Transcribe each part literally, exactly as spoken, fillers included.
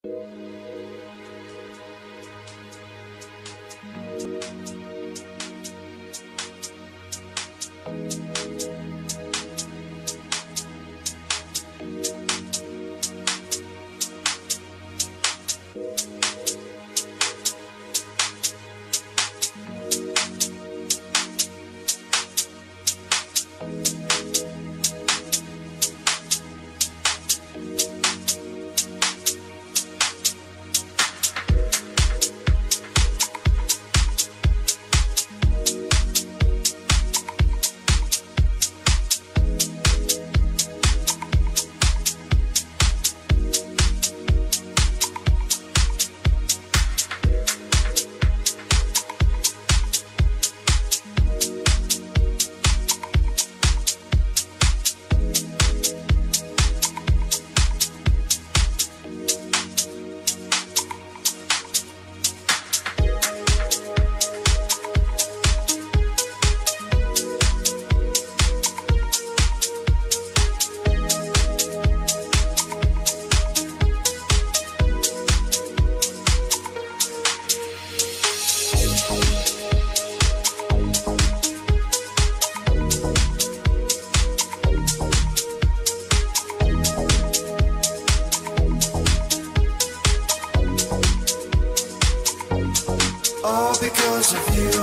All because of you.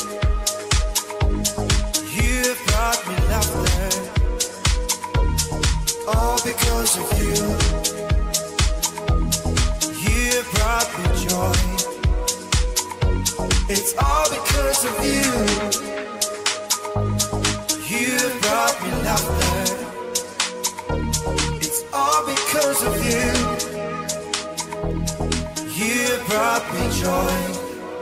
You have brought me laughter. All because of you. You have brought me joy. It's all because of you. You have brought me laughter. It's all because of you. You have brought me joy.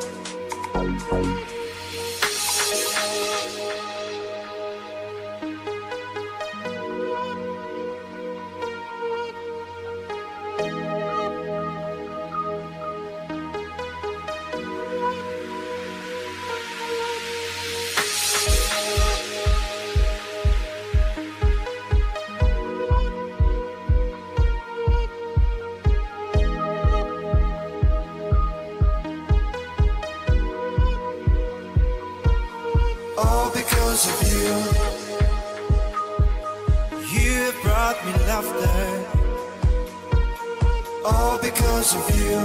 All because of you. You have brought me laughter. All because of you.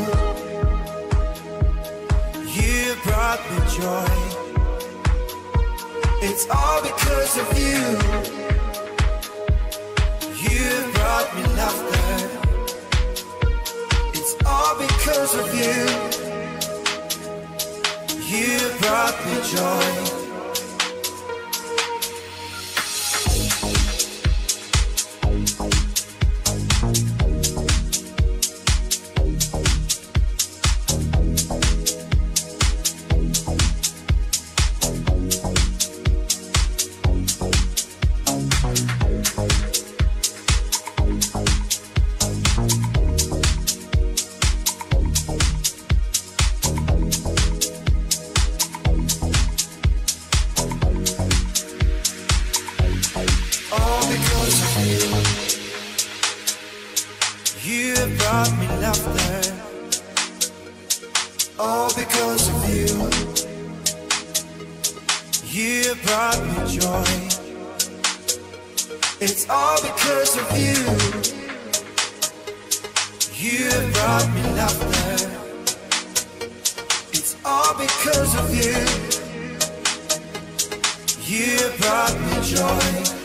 You have brought me joy. It's all because of you. You have brought me laughter. It's all because of you. You have brought me joy. You have brought me laughter. All because of you. You have brought me joy. It's all because of you. You have brought me laughter. It's all because of you. You have brought me joy.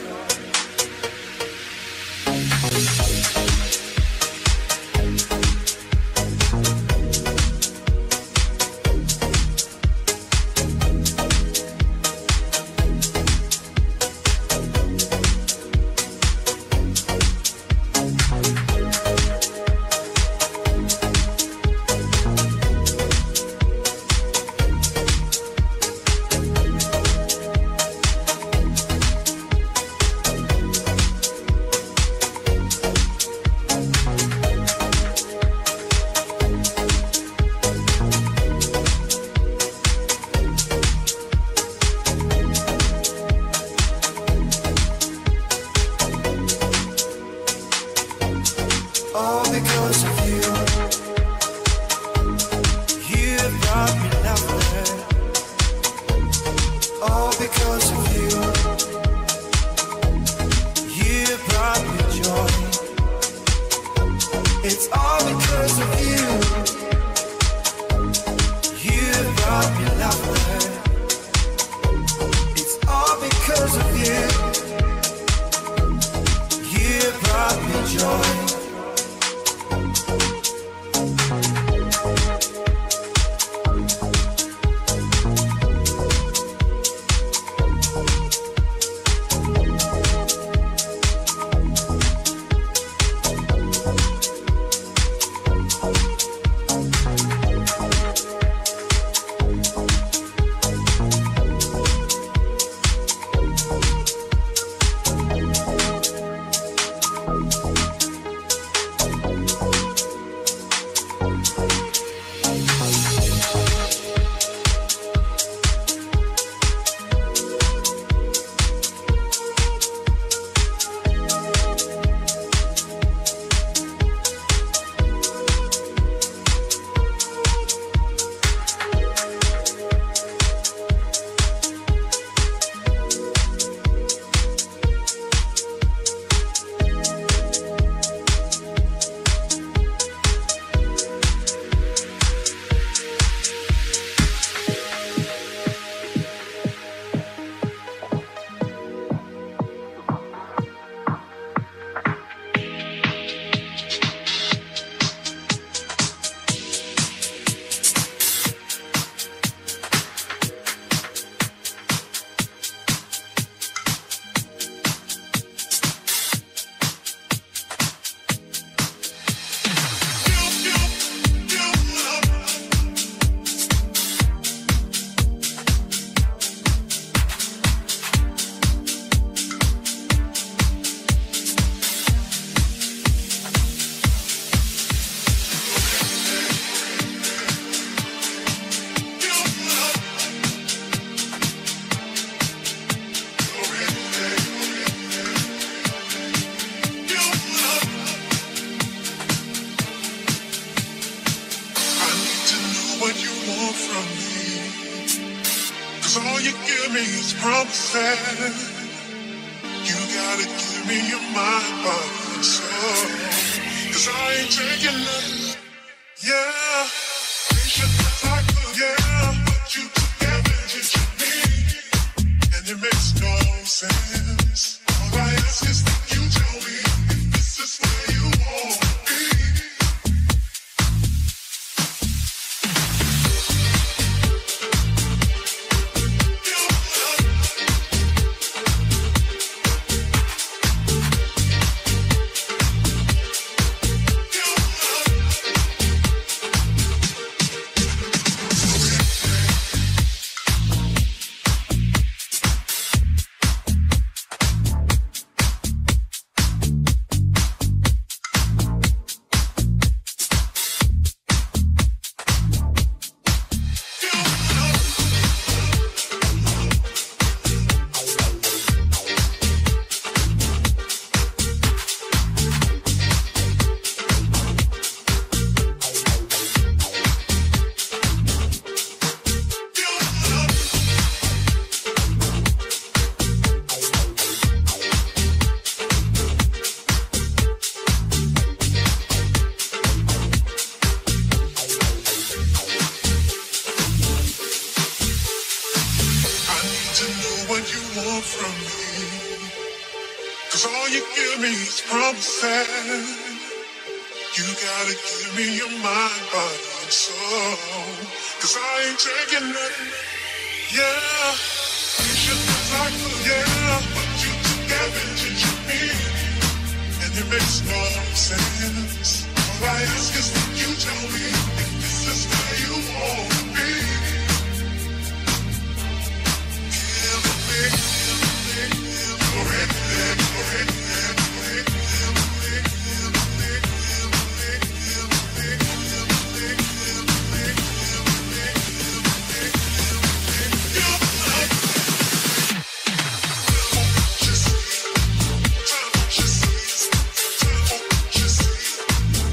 All because of you. It's all because of you. You brought me laughter. It's all because of you. You brought me joy. Just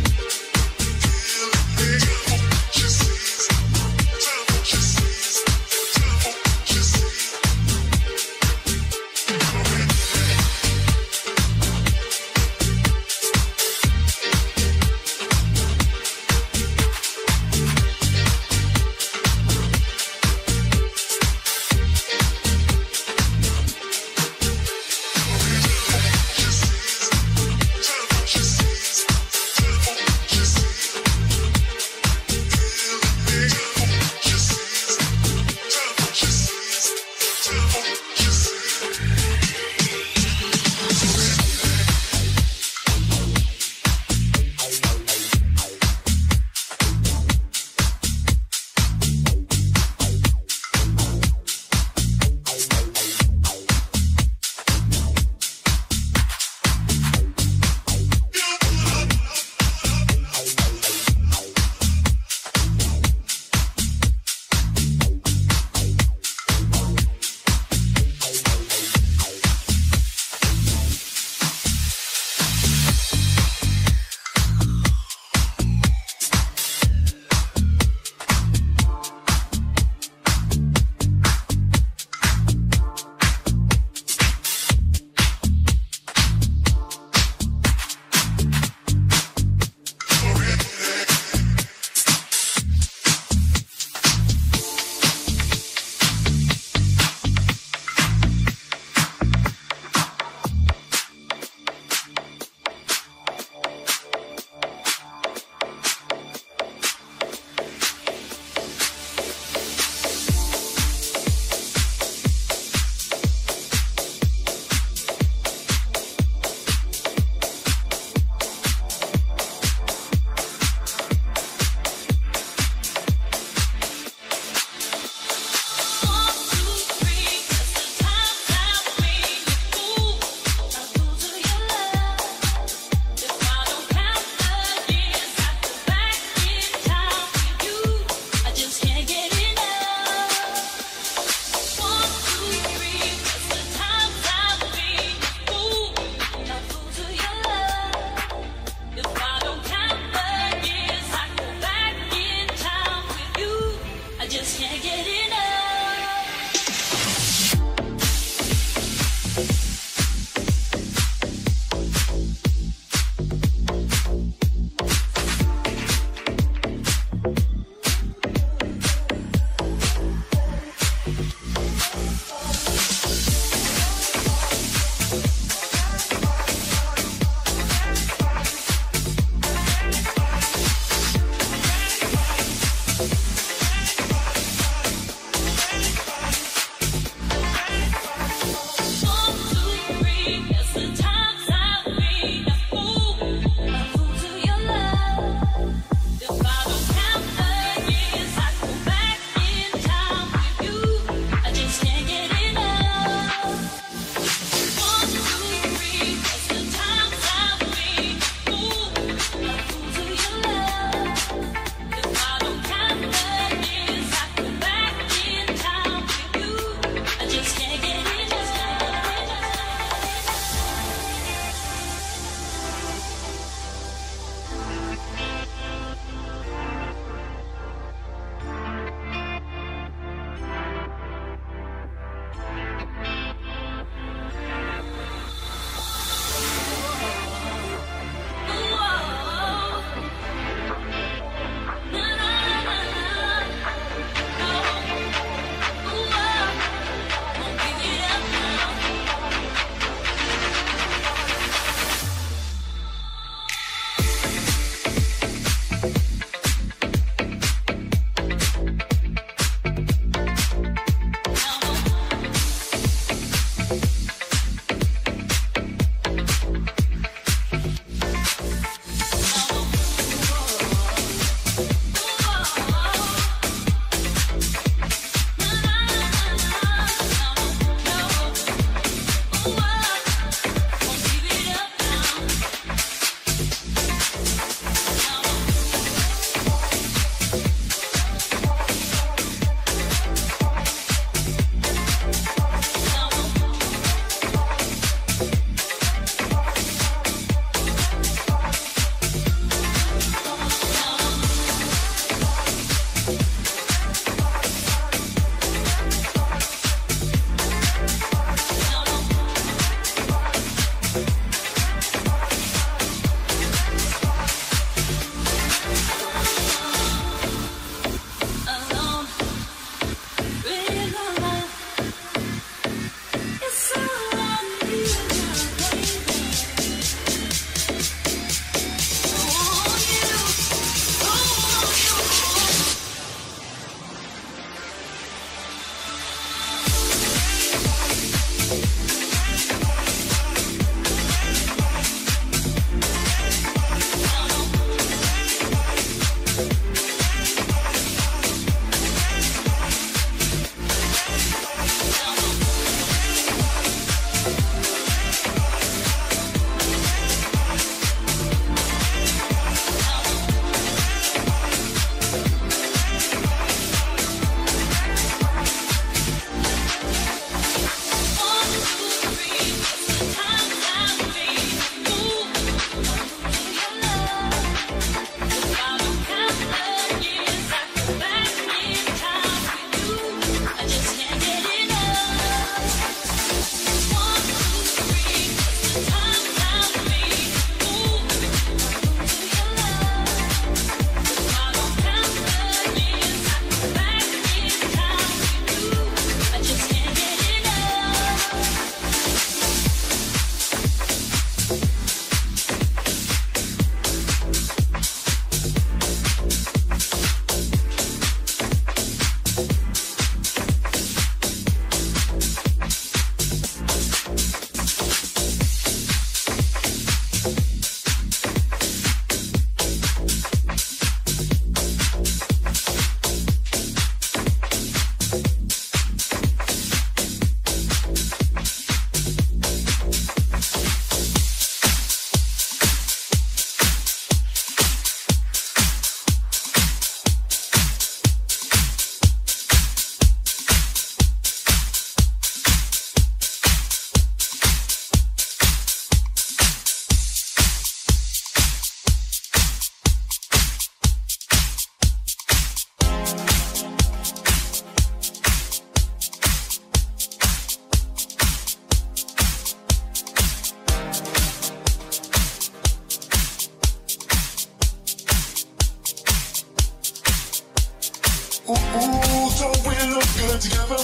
Ooh, ooh, don't we look good together?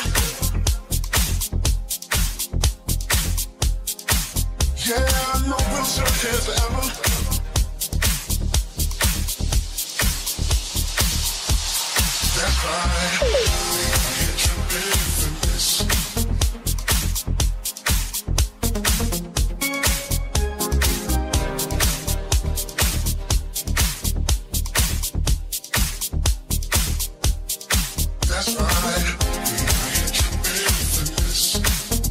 Yeah, I know we'll shake hands forever. That's right. Get your belief in this. That's right. Get your belief in this.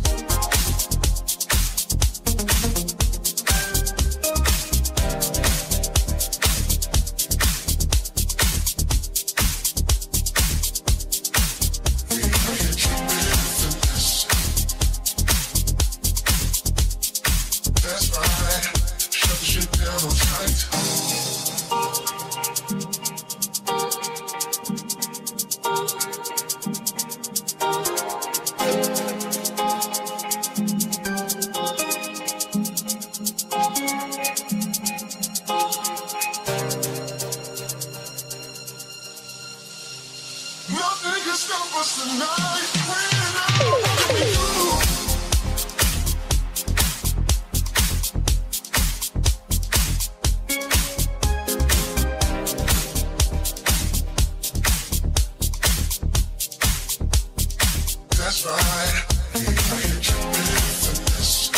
Nothing can stop us tonight. When I'm with you. That's right. I get your belief in this.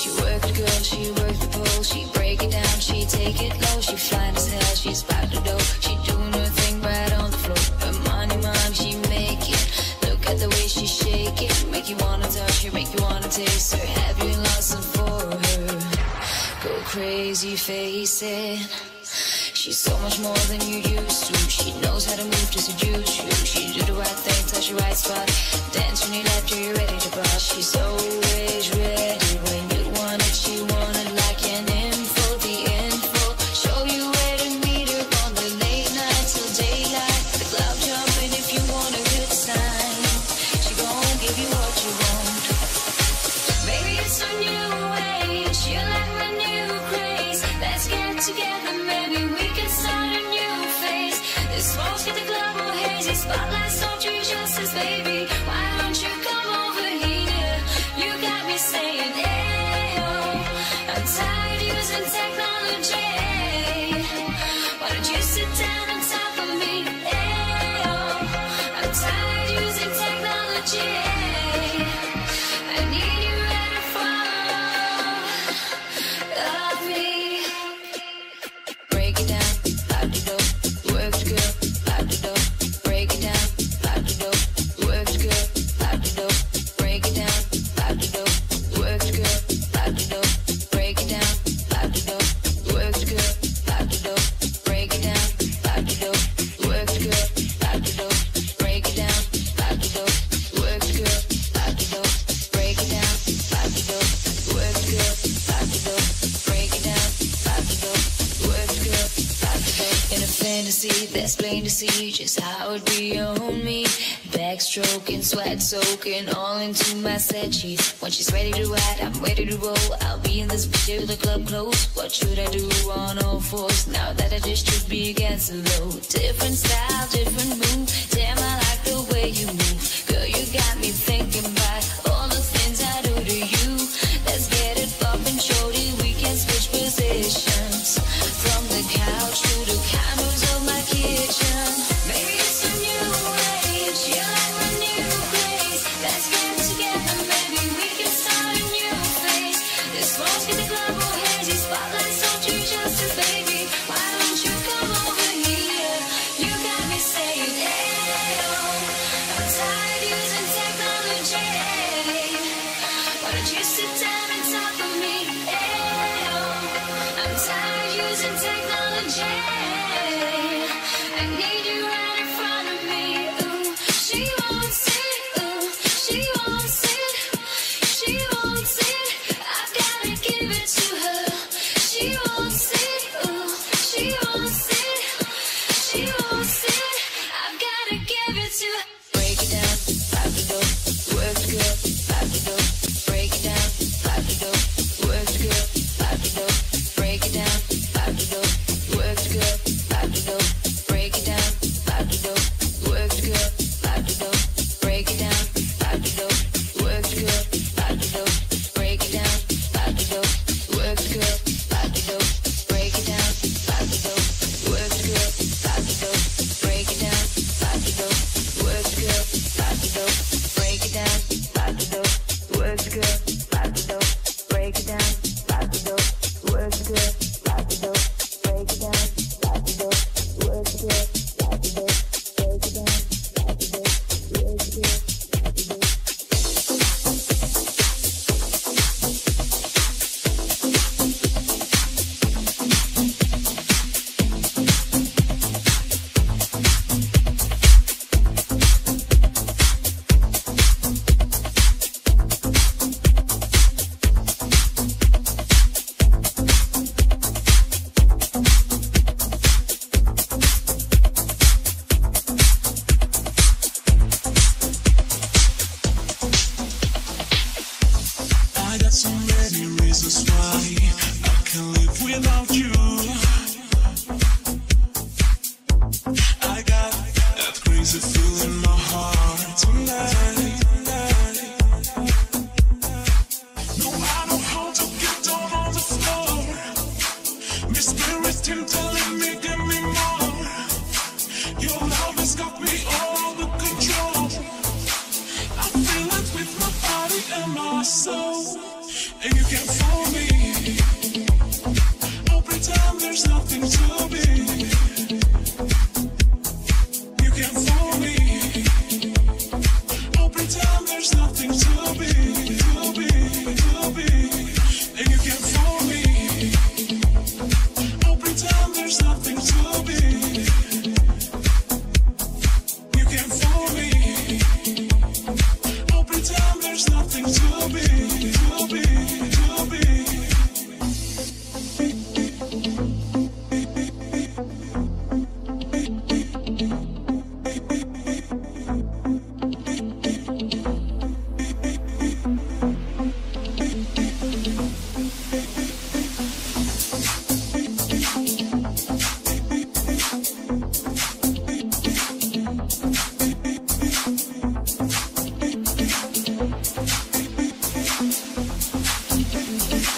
She work the girl, she work the pole. She break it down, she take it low. She fine as hell, she's back the door. She doing her thing right on the floor. Her money, mom, she make it. Look at the way she shake it. Make you wanna touch her, make you wanna taste her. Have you lost some for her? Go crazy, face it. She's so much more than you used to. She knows how to move to seduce you. She do the right thing, touch the right spot. Dance when you left her, you're ready to pop. She's always ready when you want it. She want it like an info, the info. Show you where to meet her on the late night till daylight. The club jumping if you want a good time. She gon' give you what you want. Baby, it's a new age. You like my new craze. Let's get together, maybe we can start a new phase. The smoke's got the club all hazy. Spotlights don't treat justice, baby. Why don't you come over here? You got me saying, ayo. I'm tired using technology. Why don't you sit down on top of me? Ayo. I'm tired using technology. I need you right in front of me. Break it down, out the door. Work the girl, out the door. Break it down, out the door. Work the girl, out the door. Break it down, out the door. Work the girl, out the door. Break it down, out the door. Work the girl, out the door. Break it down, out the door. Work the girl, out the door. Break it down, out the door. Work the girl, out the door. Break it down, out the door. Work the girl, out the door. Break it down, out the door. Work the girl, out the door. In a fantasy that's plain to see just how it be on me. Backstroking, sweat soaking, all into my set sheets. When she's ready to ride, I'm ready to roll. I'll be in this bitch till the club close. What should I do on all fours now that I just should be against the low? Different style, different move. Damn, I like the way you move. Girl, you got me thinking about all the things I do to you. Let's get it poppin', shorty. We can switch positions from the couch to the counters of my kitchen. Maybe it's a new age. You like my new place. Let's get together, maybe we can start a new phase. The smoke's got the club all hazy. Spotlights don't do justice, baby. Why don't you come over here? You got me saying, ayo. I'm tired using technology. Why don't you sit down on top of me? Ayo. I'm tired using technology. I need you right in front of me. Ooh, she wants it. Ooh, she wants it. She wants it. I've gotta give it to her. She wants it. Ooh, she wants it. She wants it. I've gotta give it to her. Break it down, out the door. Work the girl, out the door. Break it down, out the door. Work the girl, out the door. Break it down, out the door. Work the girl, out the door. Break it down, out the door. Work the girl, out the door. Break it down, out the door. Work the girl, out the door. Break it down, out the door. Work the girl, out the door. Break it down, out the door. Work the girl, out the door. Break it down, out the door. Work the girl, out the door. Break it down, out the door. Work the girl, out the door. Break it down, out the door. Work the girl, out the door. Break it down, out the door. Work the girl, out the door. Break it down, out the door. Work the girl, out the door. I got so many reasons why I can't live without you. I got that crazy feeling in my heart tonight. No, I know how to get down on the floor. My spirit's still telling me, give me more. Your love has got me all under control. I feel it with my body and my soul, and you can fall.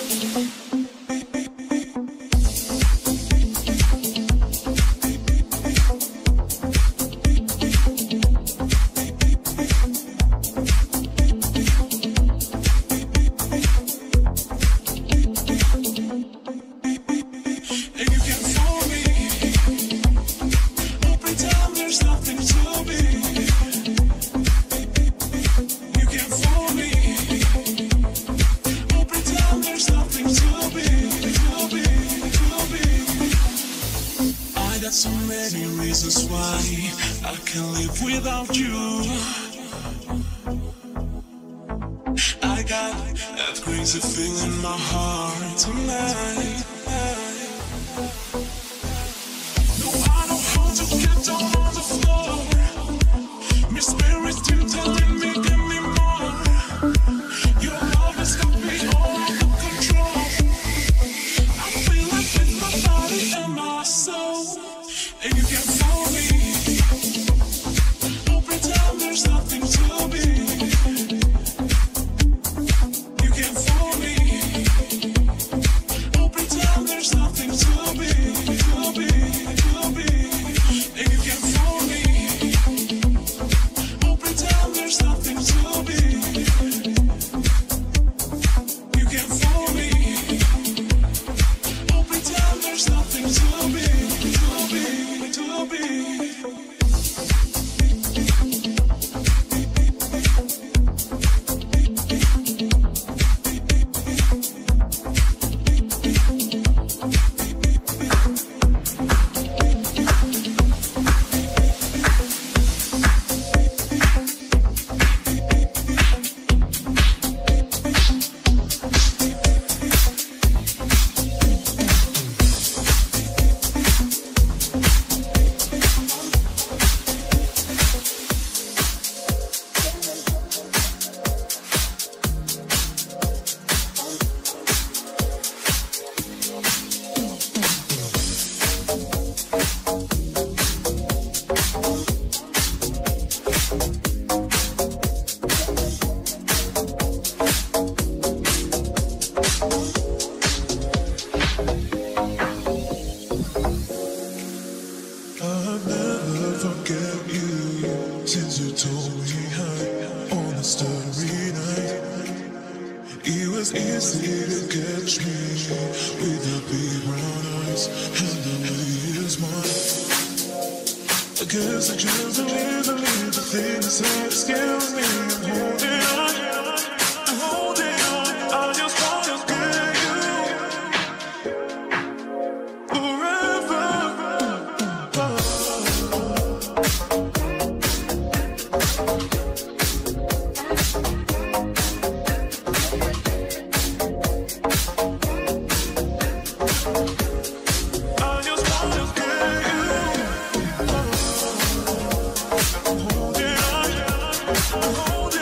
Hold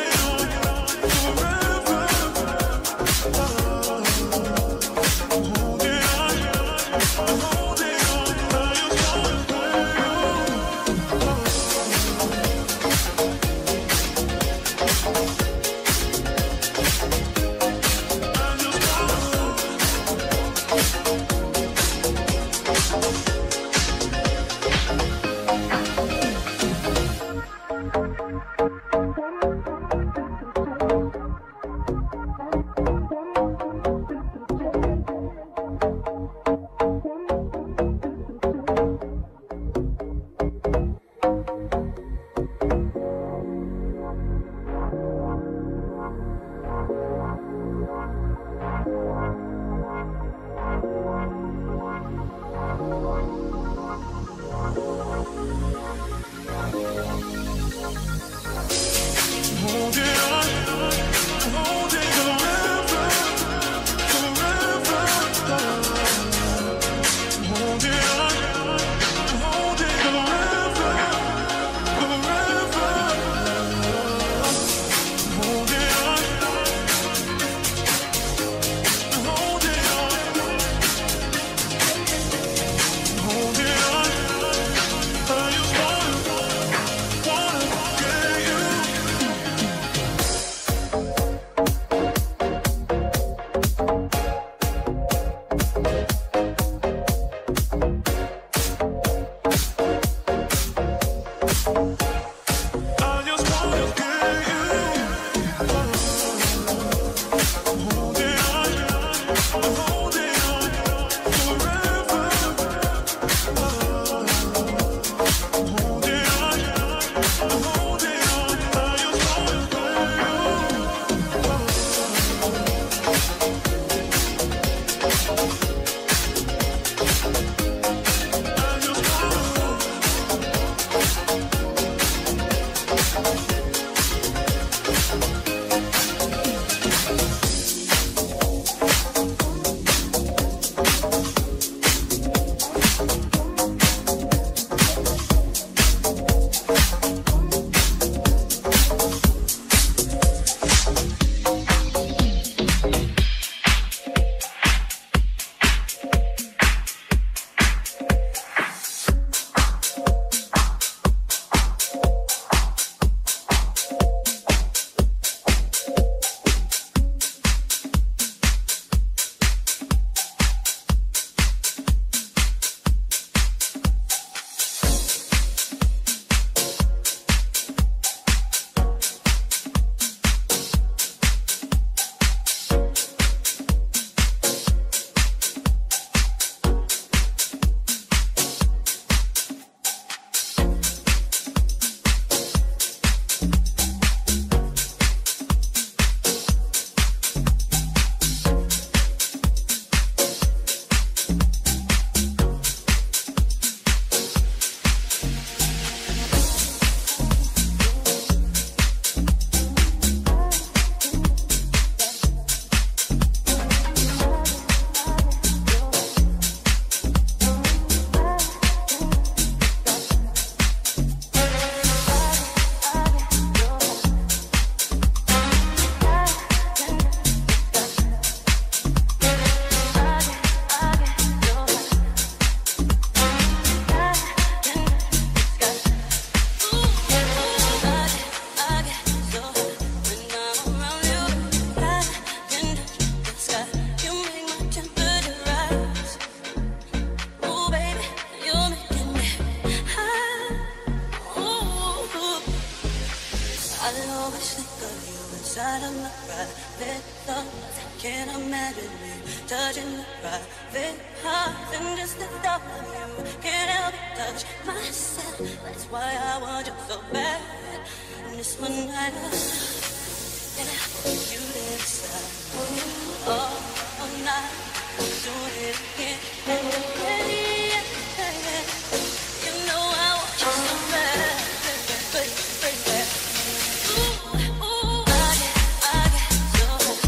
touching the private parts, and just the thought of you can't help but touch myself. That's why I want you so bad. And this one night, yeah, you decide all, all night, doing it again. Yeah, yeah, yeah. You know I want you so bad, baby, baby, baby. Ooh, ooh, I get, I get so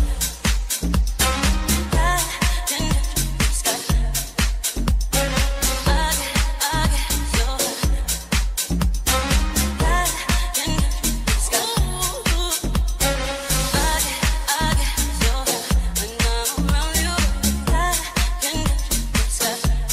high, in the sky. I get, I get so high, in the sky. Ooh, I get, I get so high when I'm around you. High in the sky.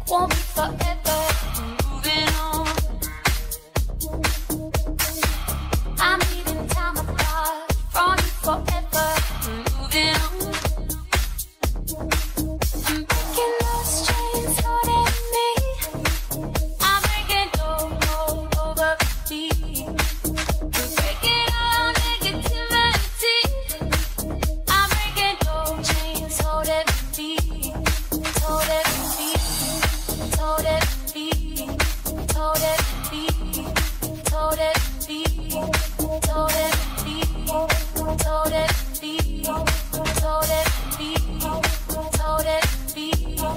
won't be forever. Moving on. I'm leaving time apart from you forever. Moving on. I'm breaking those chains holding me. I'm breaking all over me. We're breaking all negativity. I'm breaking those chains holding me. Holding me. Holding me. Holding me. Holding me. Holding me. Holding me. Holding me. Holding me.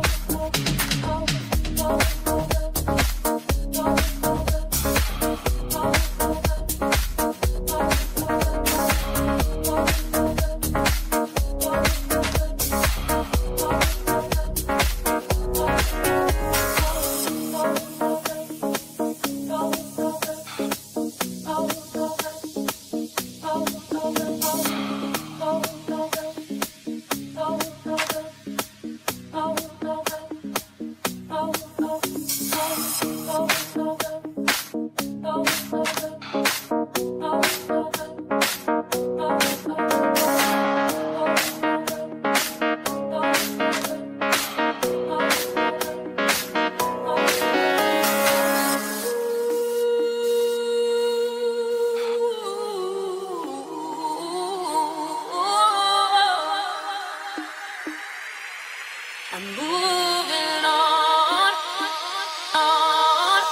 I'm moving on, on.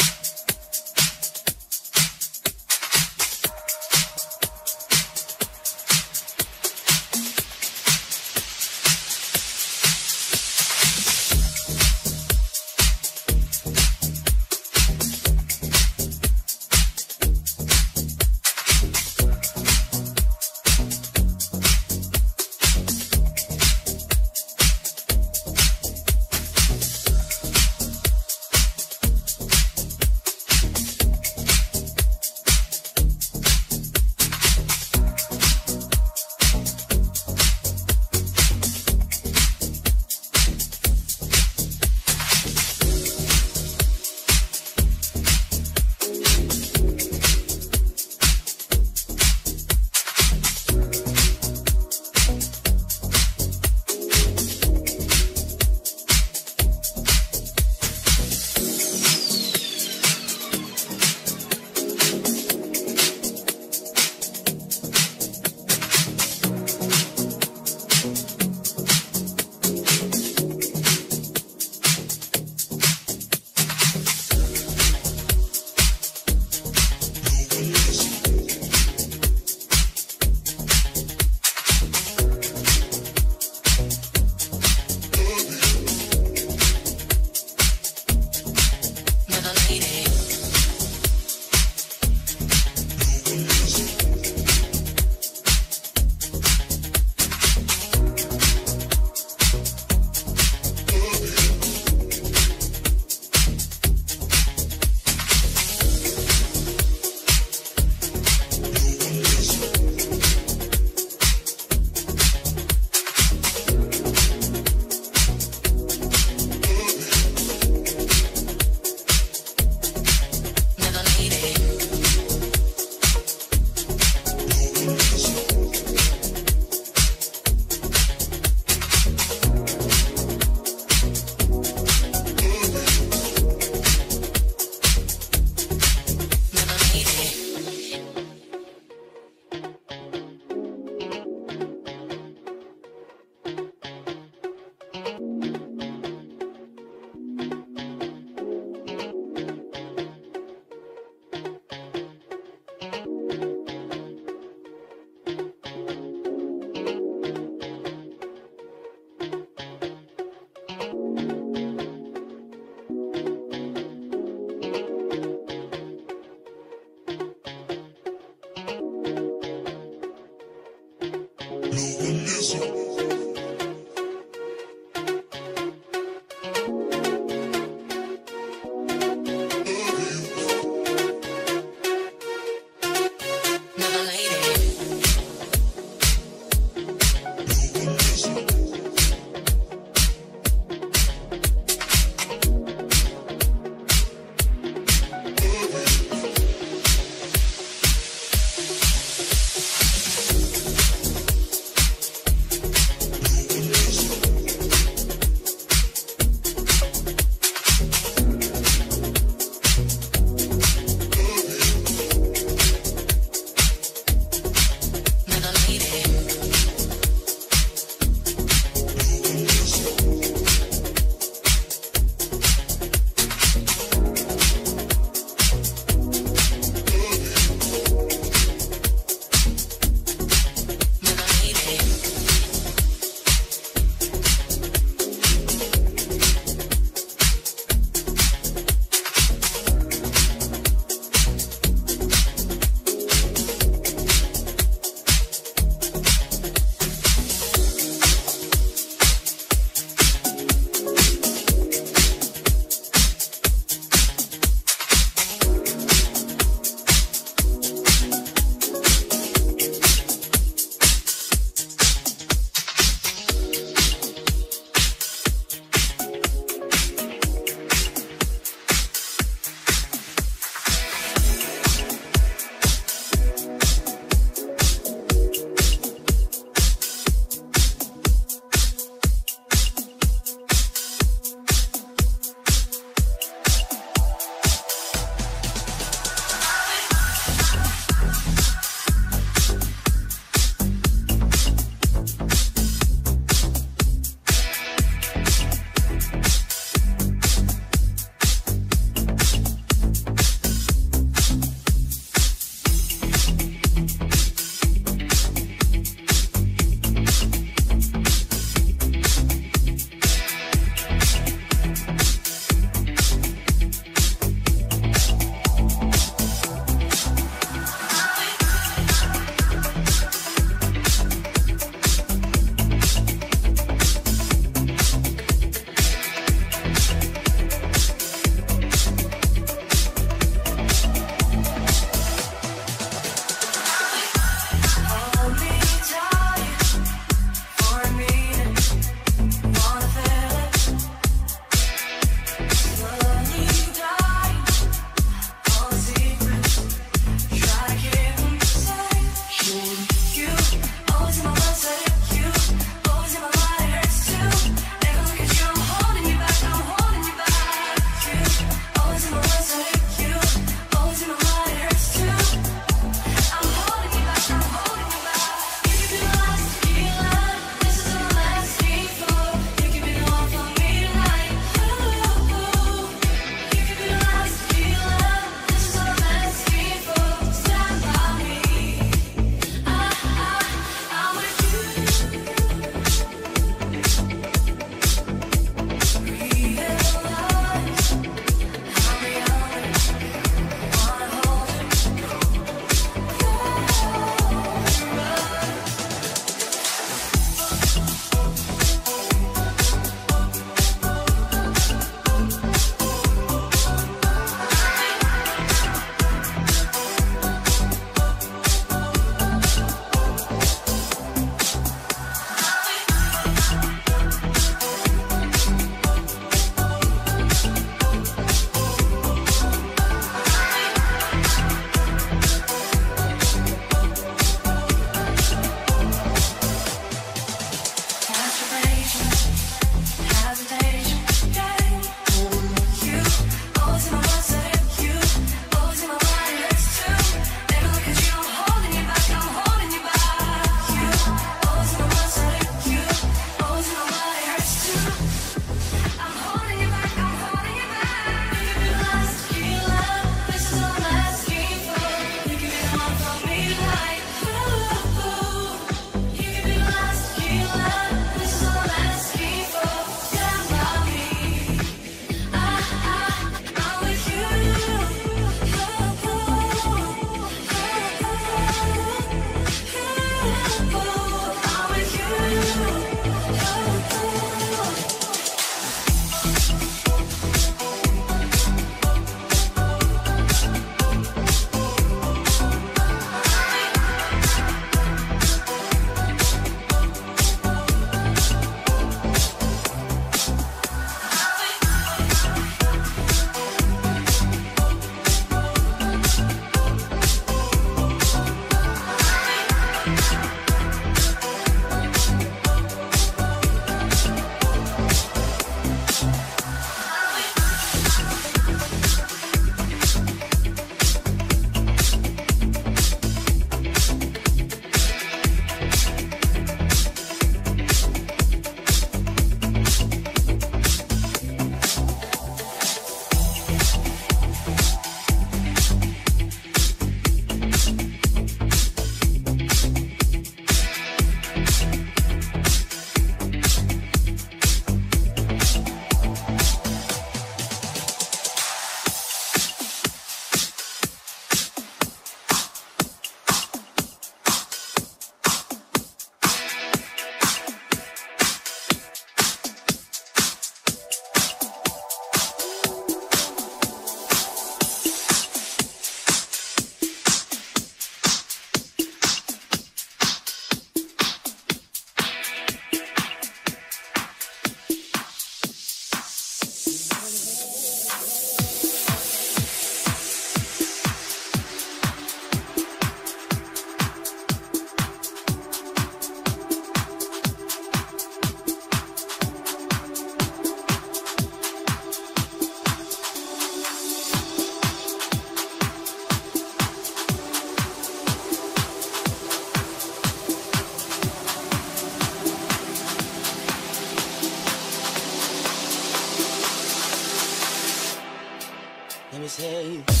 taste.